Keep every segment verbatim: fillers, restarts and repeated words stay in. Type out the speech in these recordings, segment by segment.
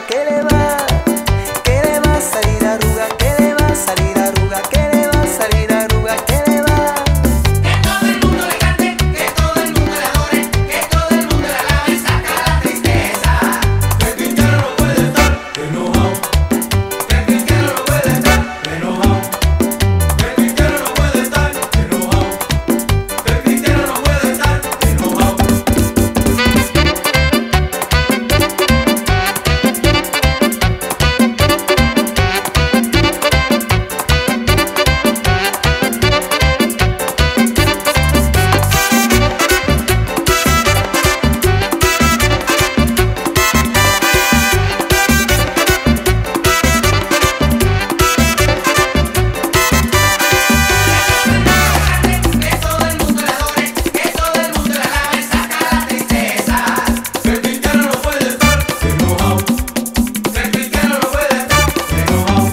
¿qué le va? ¿Qué le va a salir arruga? ¿Qué le va a salir arruga? ¿Qué le va a salir arruga? ¿Qué le va? Que todo el mundo le cante, que todo el mundo le adore, que todo el mundo le alabe y saca la tristeza. Que el cristiano no puede estar enojado. Que el cristiano no puede estar enojado. Que el cristiano no puede estar enojado. Que el cristiano no puede estar enojado. Que todo el mundo le adore, que todo el mundo le alabe y saca la tristeza. Que el cristiano no puede estar enojado. Que el cristiano no puede estar enojado.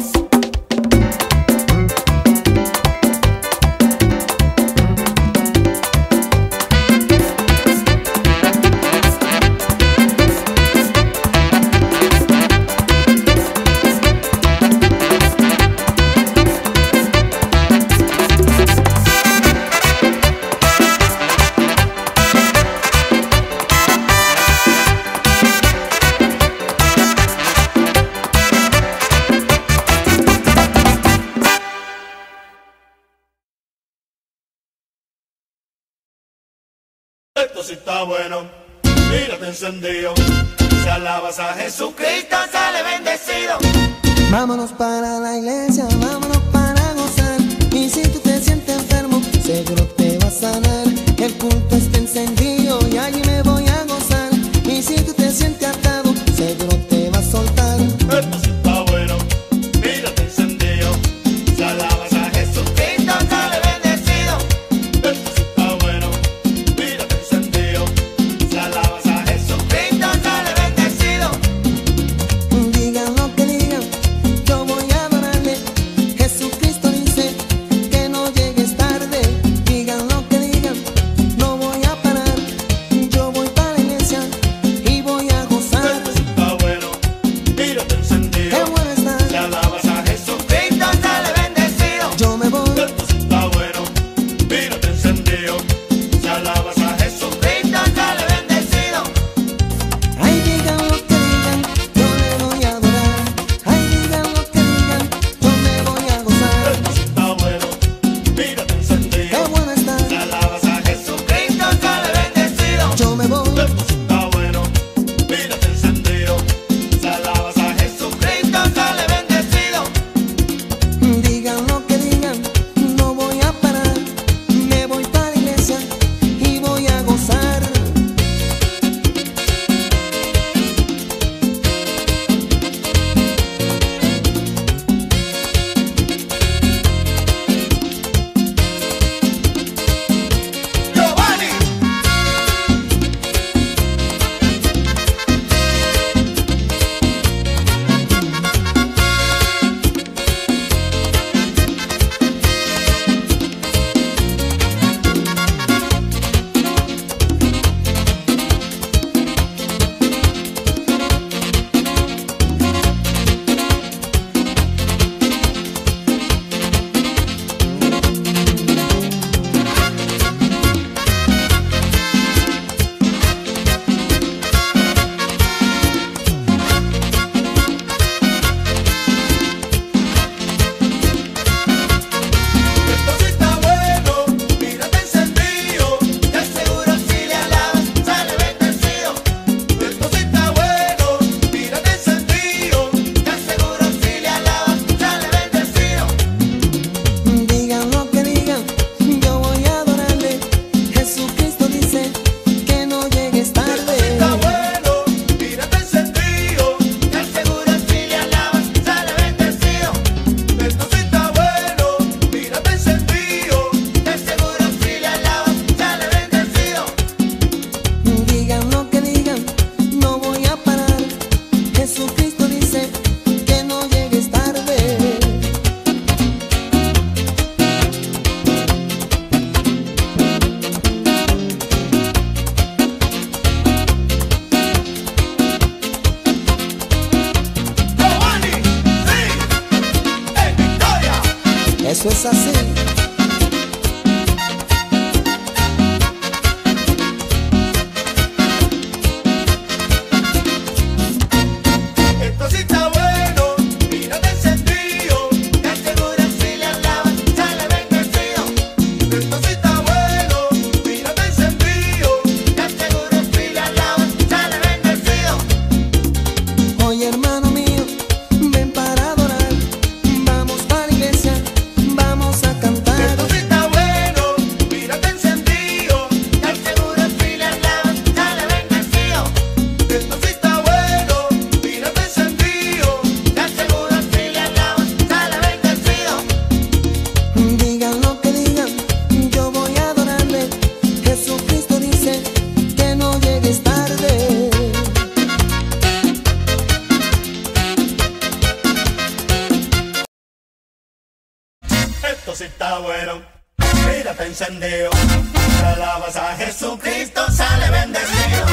Esto sí está bueno, mírate encendido. Si alabas a Jesucristo, sale bendecido. Vámonos para la iglesia, vámonos para gozar. Y si tú te sientes enfermo, seguro te va a sanar. El culto está encendido y allí me voy a gozar. Y si tú te sientes atado, seguro te va a soltar. Esto sí está bueno, mírate encendido. Si alabas a Jesucristo, sale bendecido. Esto sí está bueno, mírate encendido. Si alabas a Jesucristo, sale bendecido. Digan lo que digan, yo voy a adorarle. Jesucristo dice que no llegues tarde. Digan lo que digan, no voy a parar. Yo voy para la iglesia y voy a gozar. Eso es así. Esto sí está bueno, mírate encendido, te aseguras si le alabas, sale bendecido. Esto sí está bueno, mírate encendido, te aseguras si le alabas, sale bendecido. Oye, hermano mío, ven para adorar. Vamos para la iglesia, vamos a cantar. Esto sí está bueno, mírate encendido, te aseguras si le alabas, sale bendecido. Esto sí está bueno, mírate encendido, te aseguras si le alabas, sale bendecido. Digan lo que digan, yo voy a adorarle. Jesucristo dice que no llegues tarde. Esto sí está bueno, mírate encendido, te alabas a Jesucristo, sale bendecido.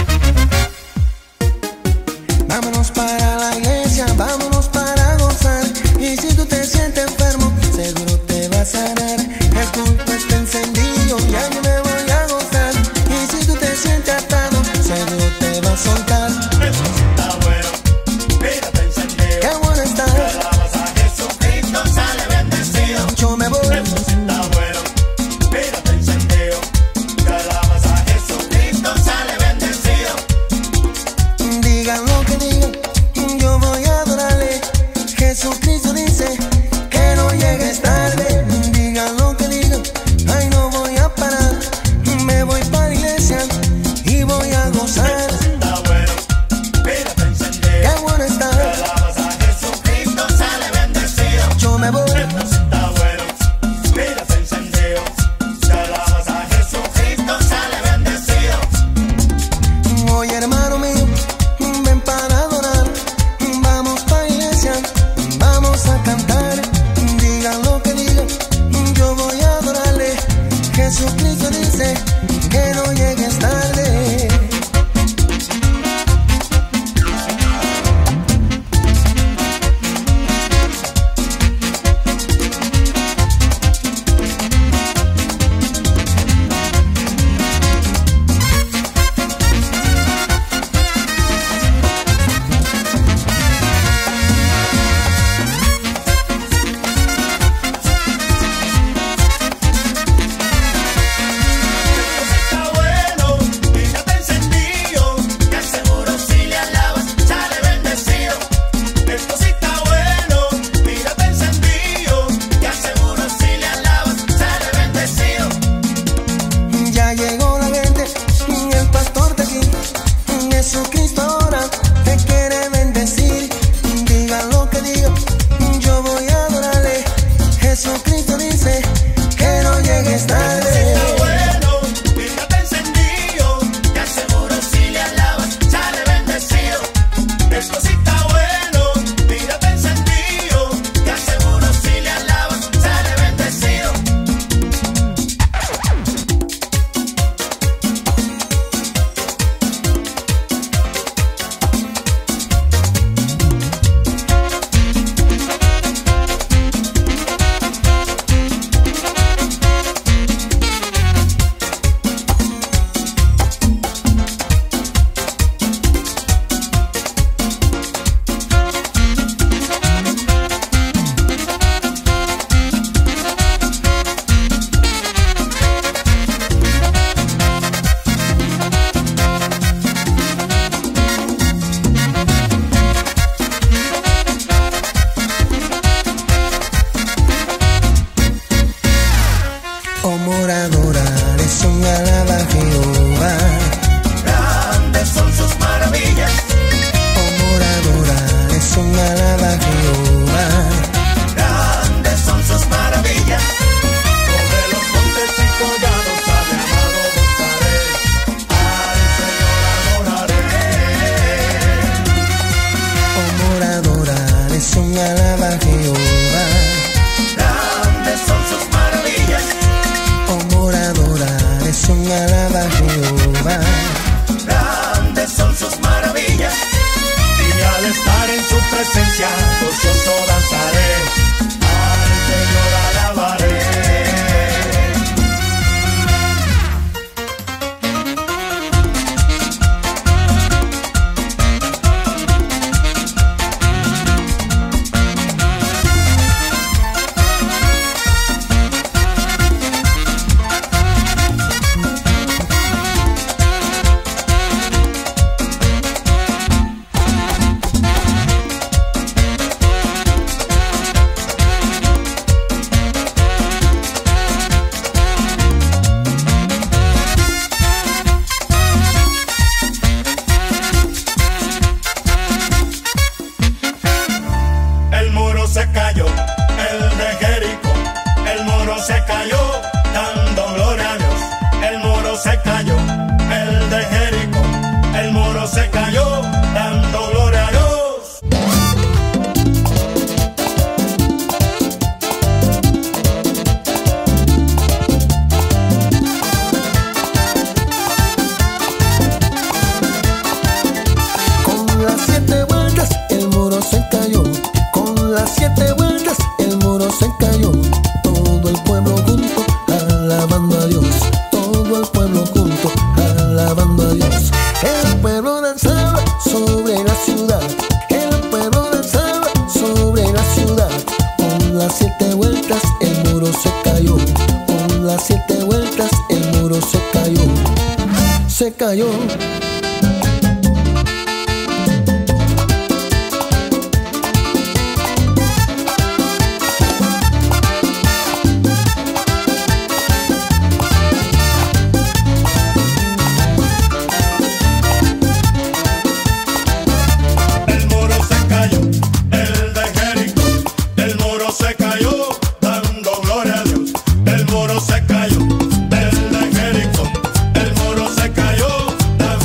Vámonos para la iglesia, vámonos para gozar. Y si tú te sientes enfermo, seguro te va a sanar. El culto está encendido, ya yo me voy a gozar. Y si tú te sientes atado, seguro te va a soltar. Esto sí está bueno, mírate encendido, Qué bueno te estar, alabas a Jesucristo, sale bendecido. yo me voy. Esto sí está bueno, mírate encendido, te alabas a Jesucristo, sale bendecido. Digan lo que digan, yo voy a adorarle. Jesucristo dice que no llegues tarde. Digan lo que digan, ay, no voy a parar. Me voy para la iglesia y voy a gozar. Está bueno, mírate encendido, Qué bueno te estar, alabas a Jesucristo, sale bendecido. yo me voy. Esto sí está bueno, mírate encendido, te alabas a Jesucristo, sale bendecido. Oye, hermano mío, ven para adorar. sobre la ciudad, el pueblo danzaba sobre la ciudad. Con las siete vueltas el muro se cayó, con las siete vueltas el muro se cayó, se cayó. El muro se cayó, el de Jericó, el muro se cayó,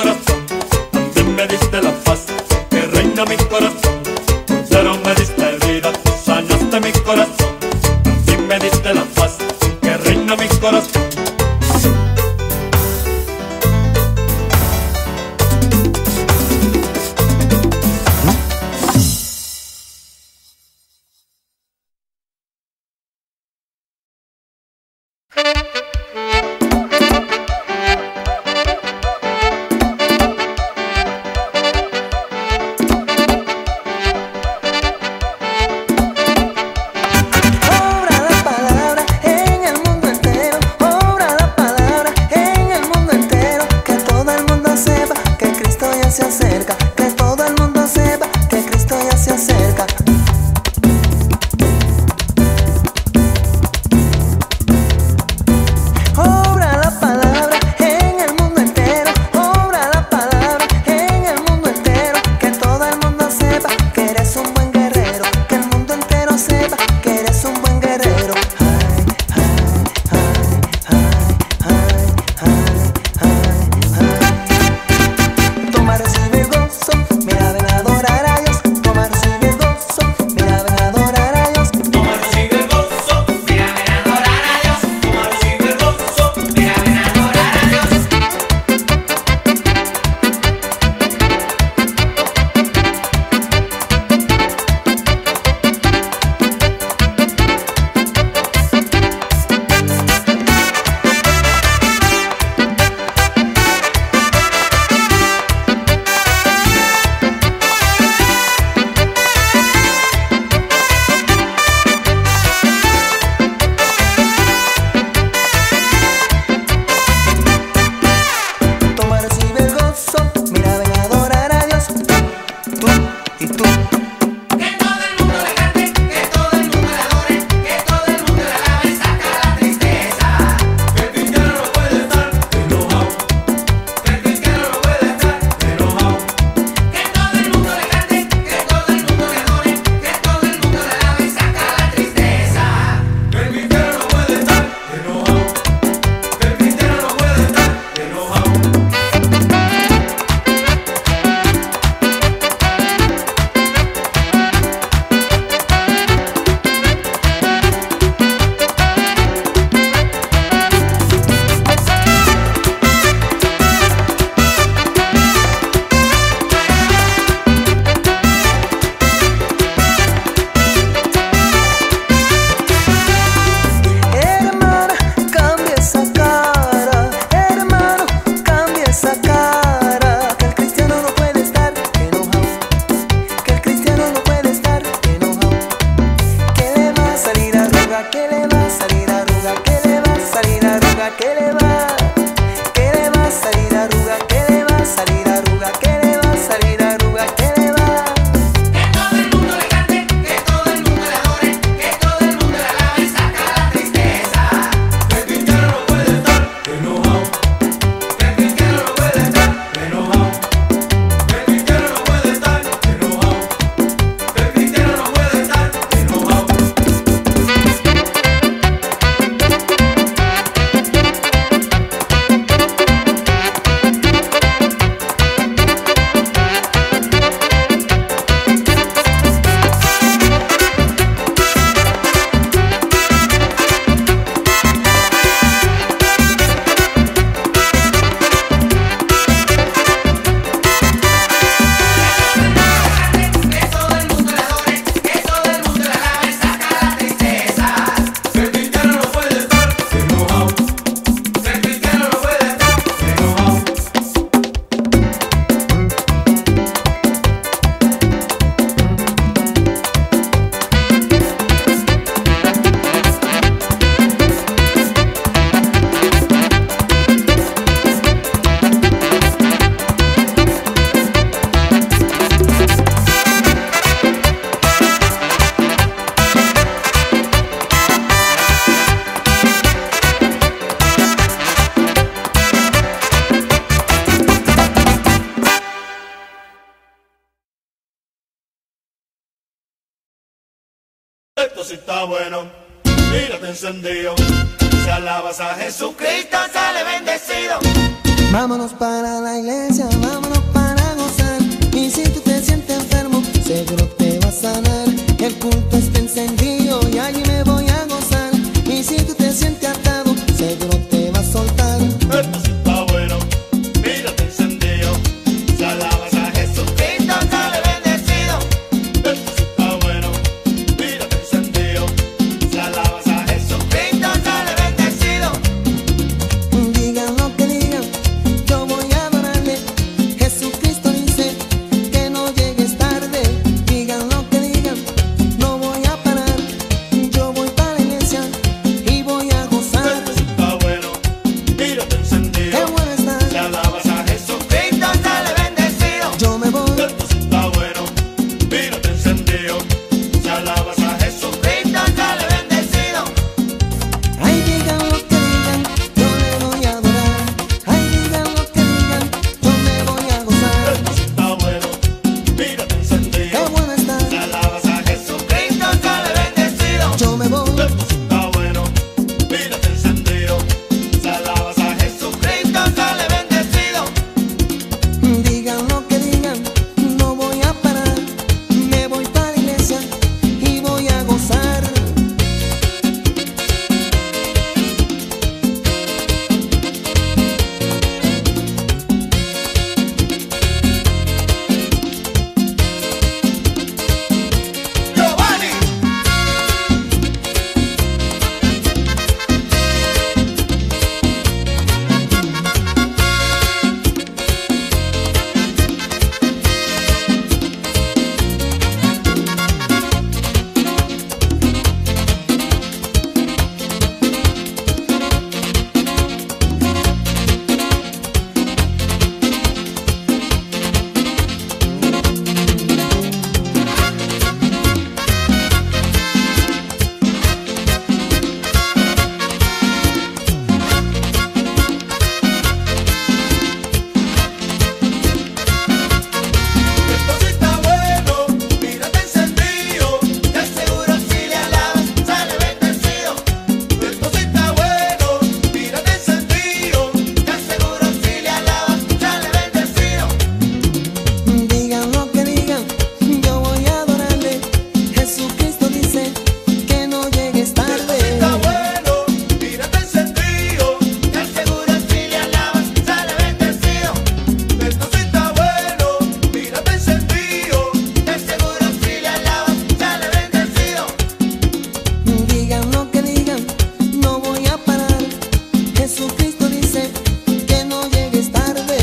corazón, también me diste la paz que reina mi corazón. Cordero me diste vida, tú sanaste mi corazón, también me diste la paz que reina mi corazón. Esto sí está bueno, mírate encendido. Si alabas a Jesucristo, sale bendecido. Vámonos para la iglesia, vámonos para gozar. Y si tú te sientes enfermo, seguro te va a sanar. El culto está encendido y allí me voy a gozar. Y si tú te sientes atado, seguro te va a soltar. Esto sí está bueno, mírate encendido. Si alabas a Jesucristo, sale bendecido. Esto sí está bueno, mírate encendido. Si alabas a Jesucristo, sale bendecido. Digan lo que digan, yo voy a adorarle. Jesucristo dice que no llegues tarde. Digan lo que digan, no voy a parar. Yo voy para la iglesia y voy a gozar. Esto sí está bueno, mírate encendido. Qué bueno está, Si alabas a Jesucristo, sale bendecido. yo me voy. Esto sí está bueno, mírate encendido. Si alabas a Jesucristo, sale bendecido. Ay, digan lo que digan, yo le voy a adorar. Ay, digan lo que digan, yo me voy a gozar. Esto sí está bueno, mírate encendido. Qué bueno está, Si alabas a Jesucristo, sale bendecido. yo me voy. Esto sí está bueno, mírate encendido. Si alabas a Jesucristo, sale bendecido. Digan lo que digan, no voy a parar. Me voy para la iglesia y voy a gozar. Giovanni. Esto sí está bueno, mírate encendido. De seguro si le alabas, sale bendecido. Esto sí está bueno, mírate encendido. De seguro si le alabas, sale bendecido. Digan lo que digan, yo voy a adorarle. Jesucristo dice que no llegues Esto sí tarde. está bueno, mírate encendido. De seguro si le alabas, sale bendecido. Esto sí está bueno, mírate encendido. De seguro si le alabas, sale bendecido. Digan lo que digan, no voy a parar. Jesucristo dice que no llegues tarde.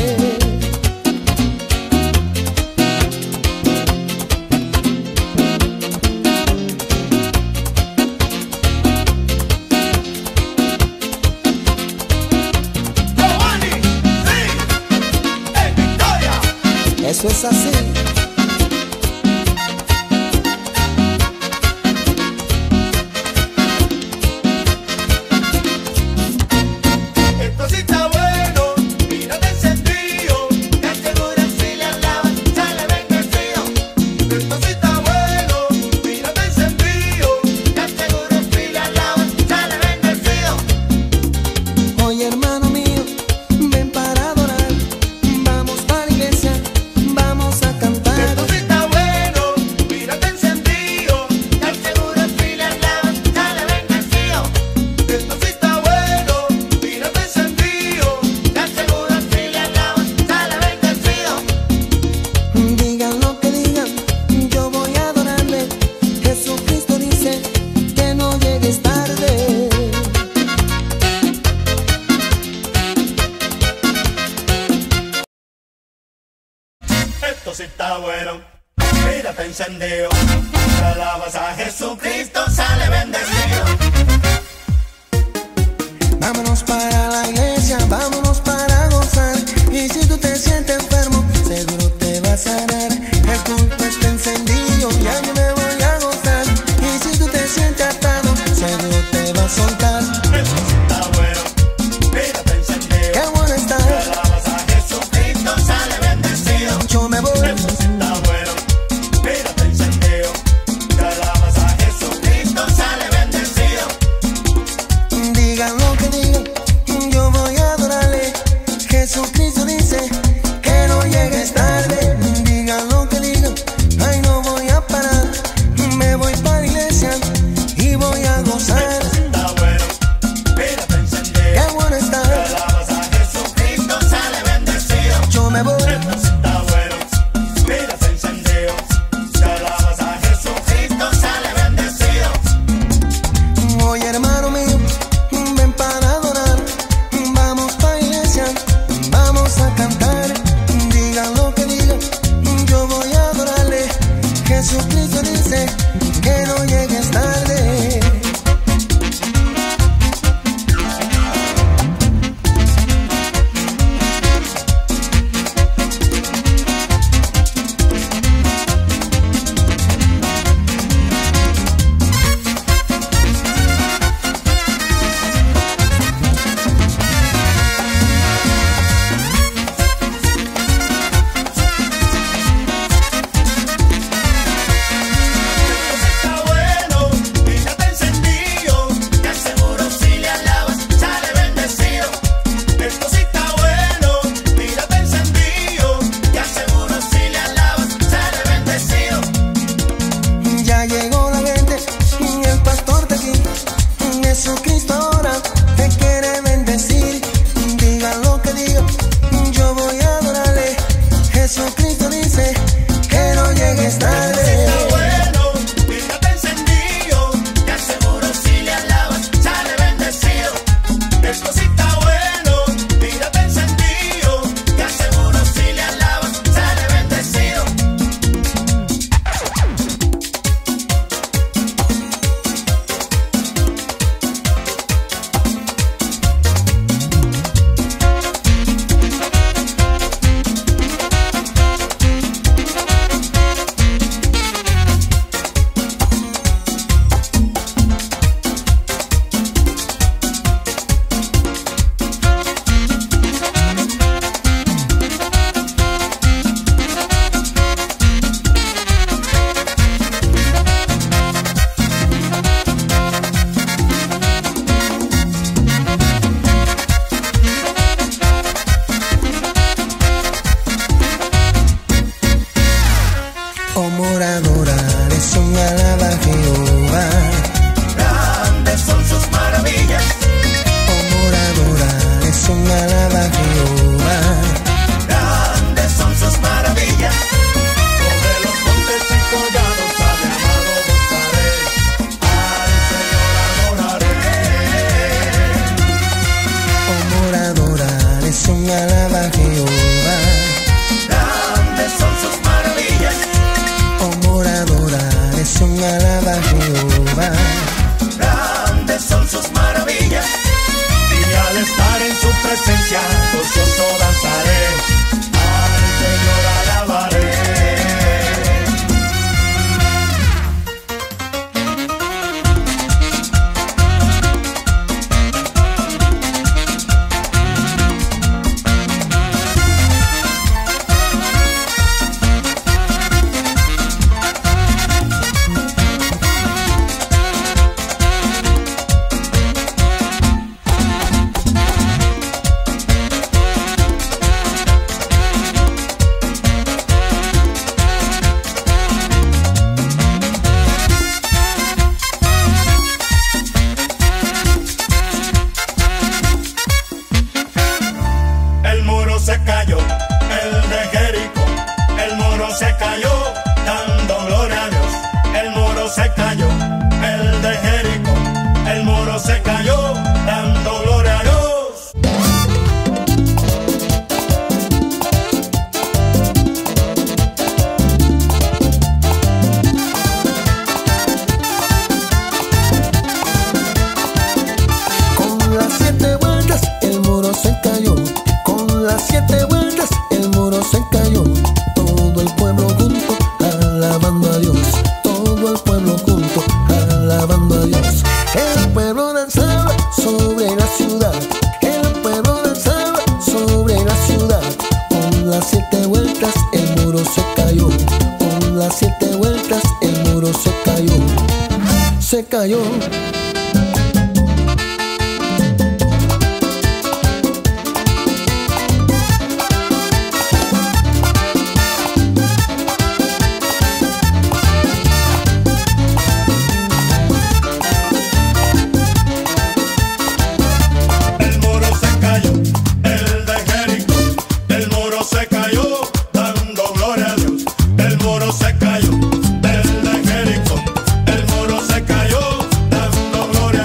Giovanni, sí, en victoria. Eso es así. Esto sí está bueno, mírate encendido. Te aseguro si le alabas, sale bendecido. Esto sí está bueno, mírate encendido. Te aseguro si le alabas, sale bendecido. Oye, hermano mío, ven para adorar. Vamos para la iglesia, vamos a cantar. Esto sí está bueno, mírate encendido. Te aseguro si le alabas, sale bendecido. Esto sí está bueno, mírate encendido. Te aseguro si le alabas, sale bendecido. Digan lo que digan, yo voy a adorarle. Jesucristo dice que no llegues tarde. Esto sí está bueno, mírate encendido. Si alabas a Jesucristo, sale bendecido. Vámonos para la iglesia, vámonos para gozar. Y si tú te sientes enfermo, seguro te va a sanar. El culto está encendido y allí me voy a gozar. Y si tú te sientes atado, seguro te va a soltar. Esto sí está bueno, mírate encendido. Qué bueno está, Si alabas a Jesucristo, sale bendecido. yo me voy. Esto sí está bueno, mírate encendido. Si alabas a Jesucristo, sale bendecido. Digan lo que digan, yo voy son alaba a Jehová. Grandes son sus maravillas. Oh, moradores son alaba a Jehová. Grandes son sus maravillas. Sobre los montes y collados a mi amado buscaré, al Señor adoraré. Oh, moradores son alaba a Jehová. Grandes son sus maravillas. Oh, moradores son alaba a Jehová. Grandes son sus maravillas. Y al estar en su presencia, gozoso danzaré, al Señor alabaré. El muro se cayó, el de Jericó, el muro se cayó, dando gloria a Dios. El muro se cayó, el de Jericó, el muro se cayó, dando gloria a Dios. Con las siete vueltas el muro se cayó. Con las siete vueltas el muro se cayó. Todo el pueblo junto alabando a Dios. Todo el pueblo junto alabando a Dios. El pueblo danzaba sobre la ciudad. El pueblo danzaba sobre la ciudad. Con las siete vueltas el muro se cayó. Con las siete vueltas el muro se cayó. Se cayó. El muro se cayó, el de Jericó, el muro se cayó, dando gloria a Dios. El muro se cayó, el de Jericó, el muro se cayó, dando gloria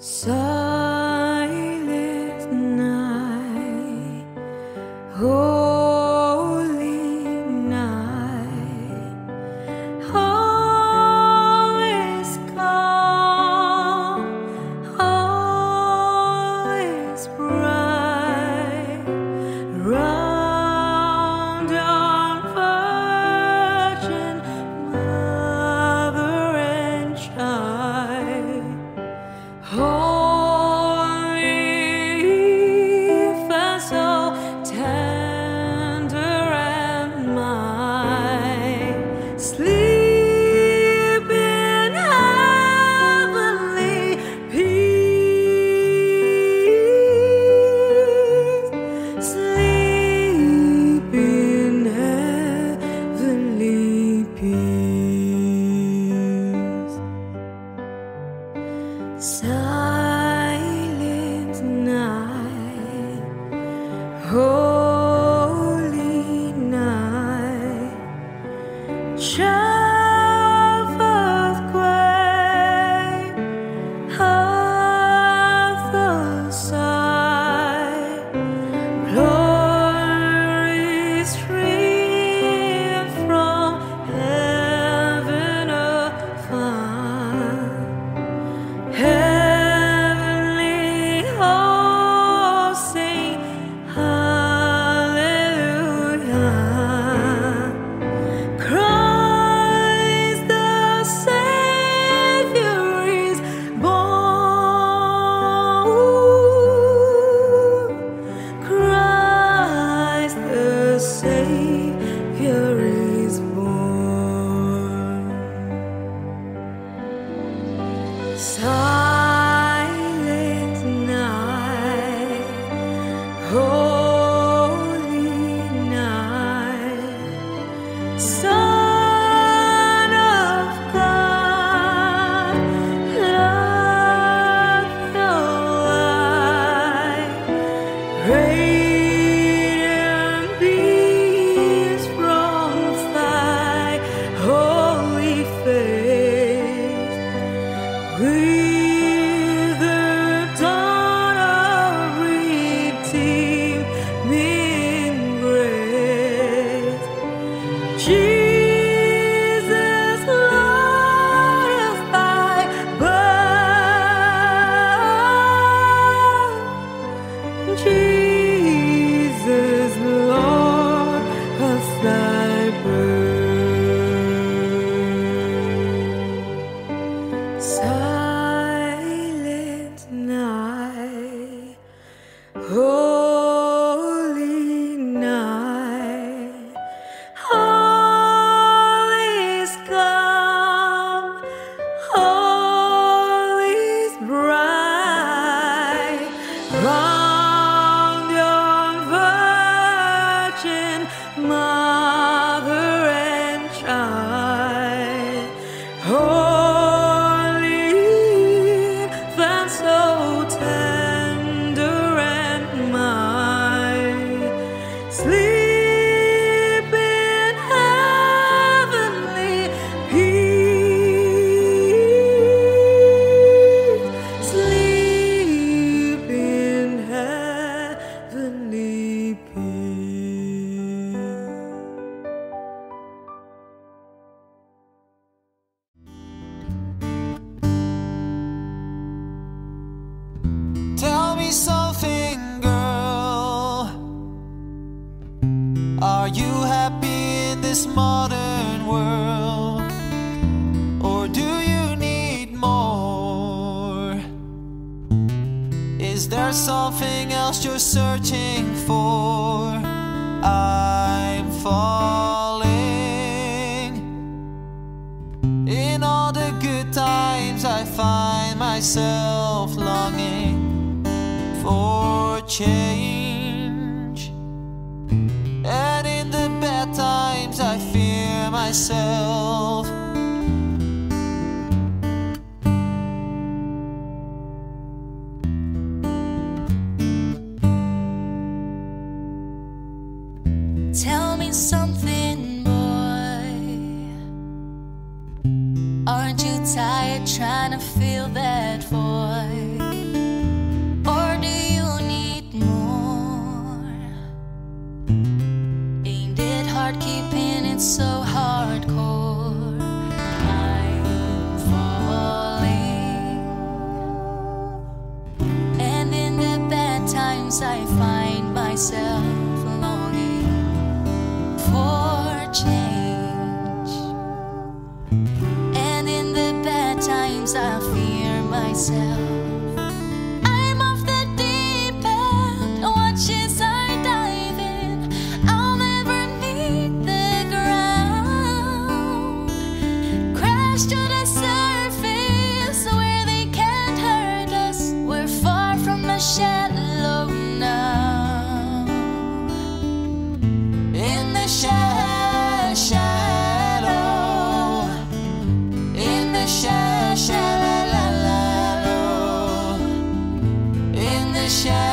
Silent night, holy night, all is calm, all is bright, round yon virgin mother and child. Holy infant, so tender and mild, sleep in heavenly peace, sleep in heavenly peace. Silent night, holy night, shepherd quail of the side, glory stream from heaven afar. Heavenly hosts sing hallelujah. Christ the Savior is born. Christ the Savior is born. Silent night, holy night, Son of God, love your light, radiant beams from thy holy face. With the dawn of redeeming grace, Jesus, Lord of thy birth, Jesus, Lord of thy birth. Silent night, holy night, all is calm, all is bright, round yon virgin mother and child. Holy infant, so tender and mild, sleep in heavenly peace, sleep in heavenly peace. Tell me something, girl. Are you happy in this modern world? Or do you need more? Is there something else you're searching for? I'm falling. In all the good times I find myself longing for change, and in the bad times I fear myself. Tell me something, boy. Aren't you tired trying to fill that void? times I find myself longing for change, and in the bad times I fear myself. I'm off the deep end, watches are diving, I'll never meet the ground. Crash to the surface where they can't hurt us, we're far from the shallow now. In the sha shadow, in the sha sha la la la, in the shadow.